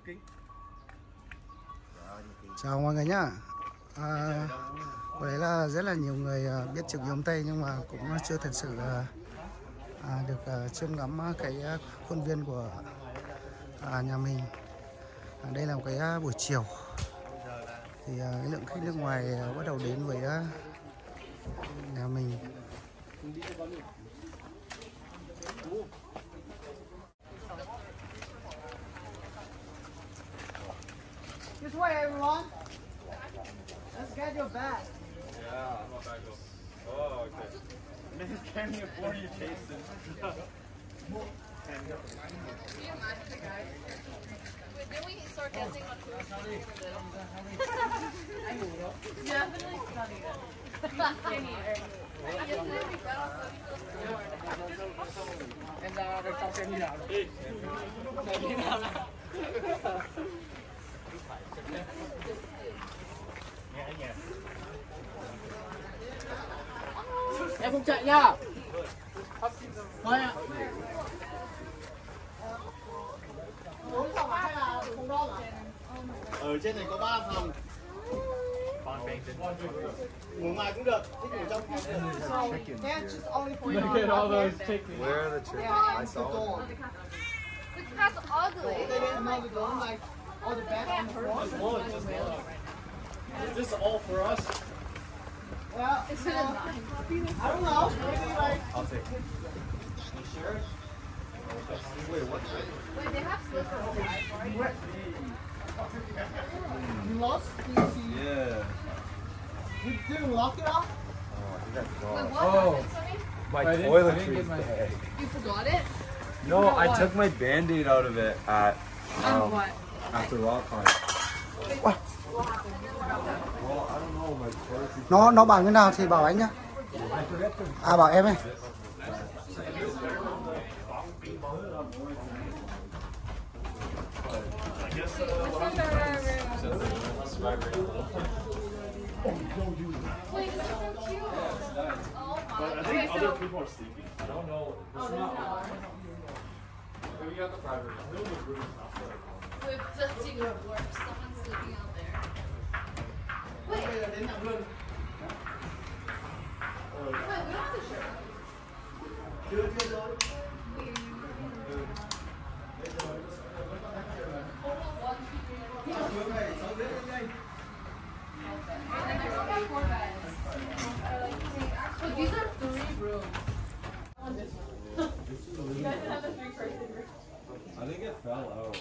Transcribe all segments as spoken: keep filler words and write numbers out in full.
Chào mọi người nhá. À, có lẽ là rất là nhiều người biết chữ Ghi Homestay Tây nhưng mà cũng chưa thật sự à, được à, chiêm ngắm cái khuôn viên của à, nhà mình. À, đây là một cái buổi chiều thì à, cái lượng khách nước ngoài à, bắt đầu đến với à, nhà mình. This way, everyone. Let's get your bag. Yeah, I'm a bag of. Oh, okay. Man can't even afford you, Jason. Wait, didn't we start guessing on who was skinny for this? Definitely skinny. Skinnier. Yesterday we got off so bored. Em ra được trong xem như nào rồi? Như nào nào? Em không chạy nha. Thôi ạ. Bốn phòng hay là phòng đo ạ? Ở trên này có ba phòng. Ngủ ngoài cũng được, thích ngủ trong cũng được. That's just only for Look at all those chickens. Where are the chickens? Yeah, I saw them. Look, that's ugly. They didn't know the door, like all the beds on the floor. Is this all for us? Well, It's uh, in a nine. I don't know. Maybe like. I'll take it. You sure? Wait, what's it? Wait, they have slippers. Where? You lost? Did you see? Yeah. You didn't lock it off? Oh, I think that's Wait, gone. what Oh. happened, Sonny? My I didn't- I toiletries didn't get my- bag. You forgot it? No, forgot I what? took my Band-Aid out of it at On um, what? after rock climb. Wow. What happened? Well, I don't know, my toiletries. Nó nó bảo như nào thì bảo anh nhá. À bảo em ấy. Wait, this is so cute. Oh my. But I Okay, think other so. people are sleeping. I don't know. This Oh, is there's not. not. We got the private room. The room is not for it. Wait, that's even worse. Someone's sleeping out there. Wait. Wait, we don't have the shirt. Four beds. But these are three rooms. You guys have a three person room. I think it fell out.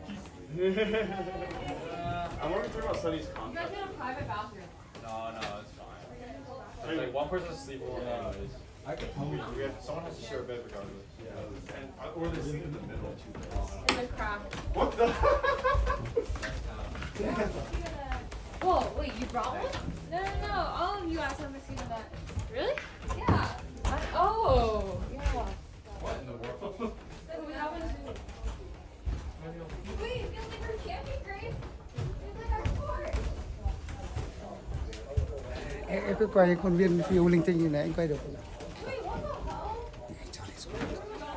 I'm already talking about Sunny's You contract. guys get a private bathroom. No, no, it's fine. It's like one person's sleeping with anyways. I could We, we have, someone has to share a bed regardless. Yeah. And, uh, or they sleep in the middle. In the crack. What the? Whoa, wait, you brought one? No, no, no. All of you guys have seen that. Really? Yeah. I, oh, yeah. What in the world? Then we haven't. Wait, it feels like we're camping, Grace. It's like our fort. Em, em cứ quay khuôn viên phiêu linh tinh như này anh quay được không? Wait, what the hell?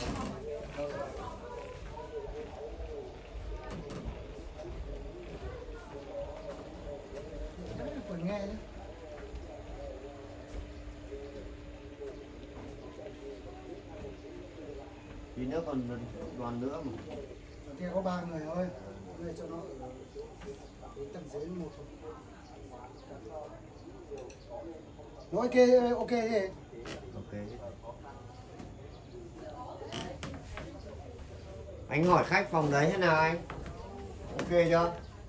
Còn nghe nhé. Tí nữa còn đoàn nữa mà. Ở kia có ba người thôi. Người cho nó ở đến tầng dưới một thôi. Nó ok, ok gì? Ok. Anh hỏi khách phòng đấy thế nào anh? Ok chưa?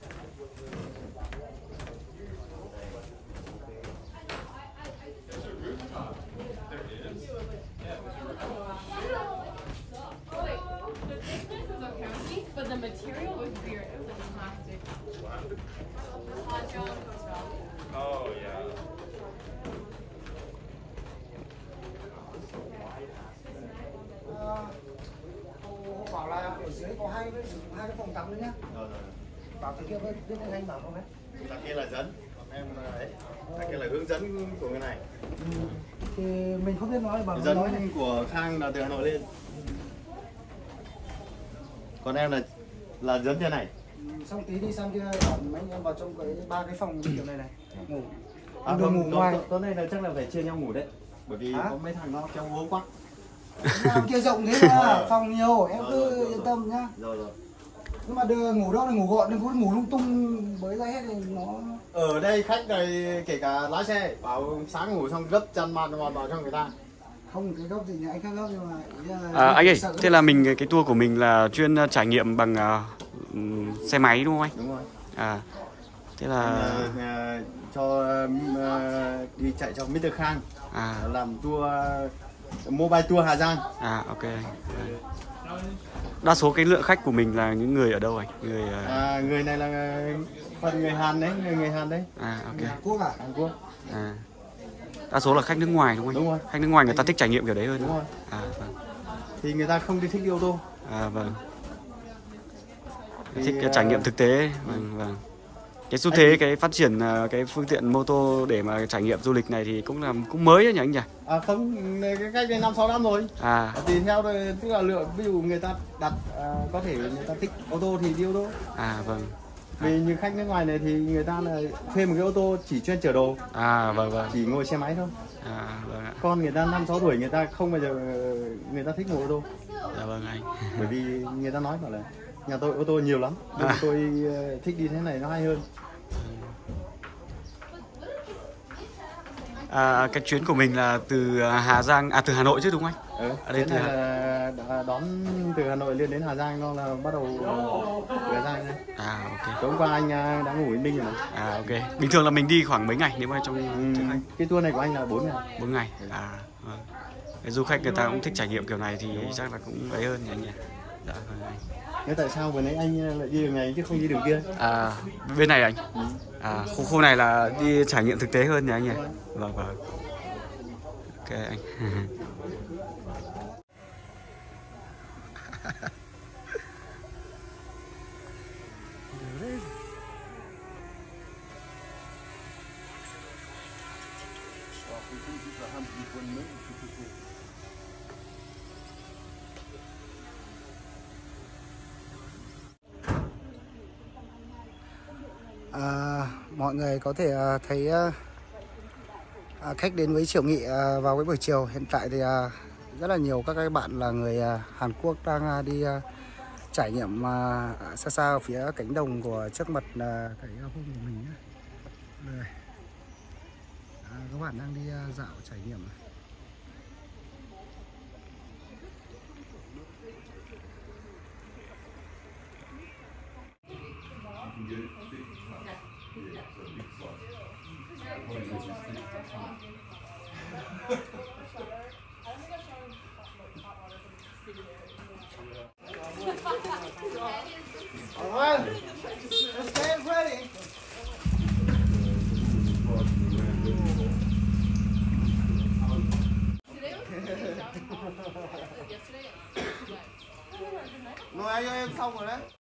Oh, wait. The thickness is okay with me, but the material was weird. It was like plastic. Hot gel and Coach Bell. Oh, yeah. À, cô bảo là ở dưới có hai cái hai cái phòng tắm nữa nhá. Rồi rồi. Bảo thằng kia với biết anh bảo không đấy? Thằng kia là dẫn, còn em là ấy. Thằng kia là hướng dẫn của cái này. Ừ. Thì mình không biết nói bảo Dẫn nói này. của Khang là từ Hà Nội lên. Còn em là là dẫn trên này. Ừ. Xong tí đi sang kia đón mấy anh em vào trong cái ba cái phòng kiểu này này ngủ. À, Đồ không, ngủ ngoài. tối nay là chắc là phải chia nhau ngủ đấy. Bởi vì Hả? có mấy thằng nó trong hố quá. Nhà kia rộng thế mà phòng nhiều, em cứ yên tâm nhá. Rồi rồi. Nhưng mà đưa ngủ đâu là ngủ gọn, đừng có ngủ lung tung với ra hết thì nó. Ở đây khách này kể cả lái xe bảo sáng ngủ xong gấp chăn màn vào vào cho người ta. Không cái gốc gì nhà anh khác gốc nhưng mà ý là À, anh ơi, sợ thế là mình cái tour của mình là chuyên uh, trải nghiệm bằng uh, xe máy đúng không anh? Đúng rồi. À, thế là À, à, cho à, đi chạy cho mít tơ Khang à làm tour uh, mobile tour Hà Giang. à ok anh. Đa số cái lượng khách của mình là những người ở đâu anh? Người uh... À, người này là phần người Hàn đấy, người người Hàn đấy. à ok. Hàn Quốc à? Hàn Quốc. À. Đa số là khách nước ngoài đúng không anh? Đúng rồi. Khách nước ngoài người ta thích trải nghiệm kiểu đấy hơn. Đúng rồi. À vâng. Thì người ta không đi thích đi ô tô. À vâng. Thì, Thích cái trải nghiệm thực tế. Vâng vâng. Cái xu thế cái phát triển uh, cái phương tiện mô tô để mà trải nghiệm du lịch này thì cũng là cũng mới đấy nhỉ anh nhỉ? À không, cái cách đây năm sáu năm rồi. À Thì theo tức là lượng ví dụ người ta đặt à, có thể người ta thích ô tô thì đi ô tô. à vâng. Vì như khách nước ngoài này thì người ta là thuê một cái ô tô chỉ chuyên chở đồ, À vâng vâng. chỉ ngồi xe máy thôi. À vâng ạ. Con người ta năm sáu tuổi người ta không bao giờ người ta thích ngồi ô tô. Dạ vâng anh. Bởi vì người ta nói bảo là nhà tôi ô tô nhiều lắm, nhưng À. tôi uh, thích đi thế này nó hay hơn. À, cái chuyến của mình là từ Hà Giang, à từ Hà Nội chứ đúng không anh? Ừ, Ở đây thế từ này Hà... là đã đón từ Hà Nội lên đến Hà Giang, nó là bắt đầu từ Hà Giang này. À ok. Tối hôm qua anh uh, đã ngủ Yên Minh rồi. À ok. Bình thường là mình đi khoảng mấy ngày nếu mà trong Ừ, chuyến khách? cái tour này của anh là bốn ngày. bốn ngày. À vâng. Cái du khách người ta cũng thích trải nghiệm kiểu này thì chắc là cũng ấy hơn nhỉ anh nhỉ? Dạ vâng anh. Thế tại sao vừa nãy anh lại đi đường này chứ không đi đường kia? À bên này anh. À khu khu này là đi trải nghiệm thực tế hơn nhỉ anh nhỉ? Vâng vâng. Ok anh. À, mọi người có thể à, thấy à, à, khách đến với Triệu Nghị à, vào cái buổi chiều. Hiện tại thì à, rất là nhiều các cái bạn là người à, Hàn Quốc đang à, đi à, trải nghiệm à, xa xa ở phía cánh đồng của trước mặt là cái hôm của mình nhé. Đây. À, các bạn đang đi à, dạo trải nghiệm. Alright, let's get ready. Rồi anh ơi, em xong rồi đấy.